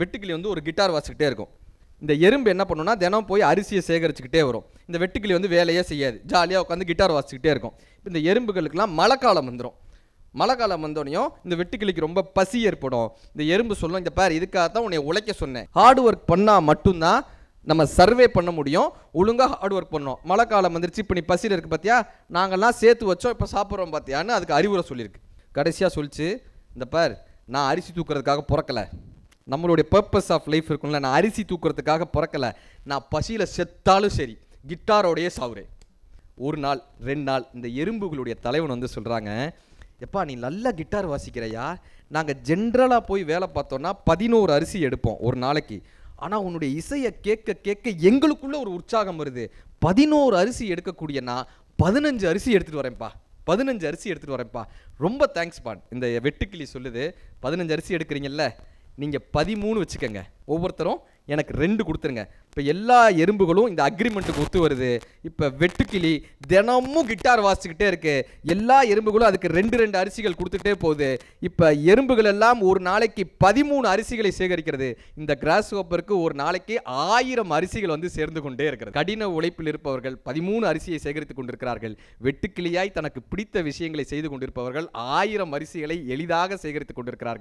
வெட்டுக்கிளி வந்து ஒரு கிட்டார் வாசிக்கிட்டே இருக்கும். இந்த எறும்பு என்ன பண்ணுன்னா தினம் போய் அரிசியை சேகரிச்சுக்கிட்டே வரும். இந்த வெட்டுக்கிளி வந்து வேலையே செய்யாது, ஜாலியாக உட்காந்து கிட்டார் வாசிக்கிட்டே இருக்கும். இந்த எறும்புகளுக்கெல்லாம் மழை காலம் வந்துடும். மழை காலம் வந்தோடனையும் இந்த வெட்டுக்கிளிக்கு ரொம்ப பசி ஏற்படும். இந்த எறும்பு சொல்லும், இந்த பார் இதுக்காகத்தான் உன்னை உழைக்க சொன்னேன், ஹார்ட் ஒர்க் பண்ணால் மட்டும்தான் நம்ம சர்வே பண்ண முடியும், ஒழுங்காக ஹார்ட் ஒர்க் பண்ணோம். மழை காலம் வந்துருச்சு, இப்போ நீ பசியில் இருக்குது பார்த்தியா, நாங்கள்லாம் சேர்த்து வச்சோம், இப்போ சாப்பிட்றோம் பார்த்தியான்னு அதுக்கு அறிவுரை சொல்லியிருக்கு. கடைசியாக சொல்லிச்சு, இந்த பார் நான் அரிசி தூக்குறதுக்காக பிறக்கலை, நம்மளுடைய பர்பஸ் ஆஃப் லைஃப் இருக்கும்ல, நான் அரிசி தூக்குறதுக்காக பிறக்கலை, நான் பசியில் செத்தாலும் சரி கிட்டாரோடையே சாவுறேன். ஒரு நாள் 2 நாள் இந்த எறும்புகளுடைய தலைவன் வந்து சொல்கிறாங்க, எப்பா நீ நல்லா கிட்டார் வாசிக்கிறையா, நாங்கள் ஜென்ரலாக போய் வேலை பார்த்தோன்னா 11 அரிசி எடுப்போம் ஒரு நாளைக்கு, ஆனால் உன்னுடைய இசையை கேட்க கேட்க எங்களுக்குள்ளே ஒரு உற்சாகம் வருது, 11 அரிசி எடுக்கக்கூடியனா 15 அரிசி எடுத்துகிட்டு வரேன்ப்பா, 15 அரிசி எடுத்துகிட்டு வரேன்ப்பா, ரொம்ப தேங்க்ஸ் பான். இந்த வெட்டுக்கிளி சொல்லுது, 15 அரிசி எடுக்கிறீங்கல்ல, நீங்கள் 13 வச்சுக்கோங்க, ஒவ்வொருத்தரும் எனக்கு 2 கொடுத்துருங்க. இப்போ எல்லா எறும்புகளும் இந்த அக்ரிமெண்ட்டுக்கு ஒத்து வருது. இப்போ வெட்டுக்கிளி தினமும் கிட்டார் வாசிச்சுக்கிட்டே இருக்கு, எல்லா எறும்புகளும் அதுக்கு 2 அரிசிகள் கொடுத்துட்டே போகுது. இப்போ எறும்புகள் எல்லாம் ஒரு நாளைக்கு 13 அரிசிகளை சேகரிக்கிறது. இந்த கிராஸ் ஹோப்பருக்கு ஒரு நாளைக்கு 1000 அரிசிகள் வந்து சேர்ந்து கொண்டே இருக்கிறது. கடின உழைப்பில் இருப்பவர்கள் 13 அரிசியை சேகரித்து கொண்டிருக்கிறார்கள். வெட்டுக்கிளியாய் தனக்கு பிடித்த விஷயங்களை செய்து கொண்டிருப்பவர்கள் 1000 அரிசிகளை எளிதாக சேகரித்துக் கொண்டிருக்கிறார்கள்.